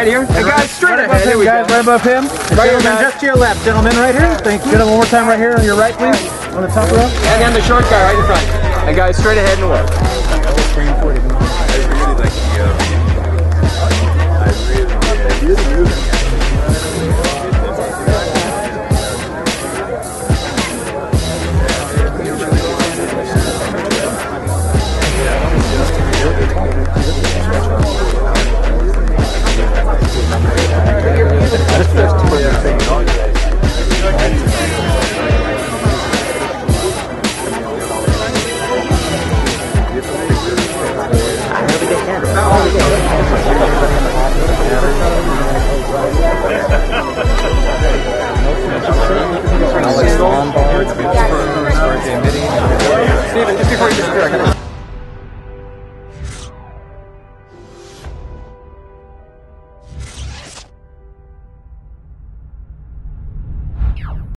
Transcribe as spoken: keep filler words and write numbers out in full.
right here? Hey guys, straight right ahead. Above him, guys, right above him. Right here, Gentlemen, guys. just to your left. Gentlemen, right here. Thank you. Gentlemen, one more time right here on your right, please. On the top row. And then the short guy right in front. And guys, straight ahead and away. Steven, just before you disappear, I gotta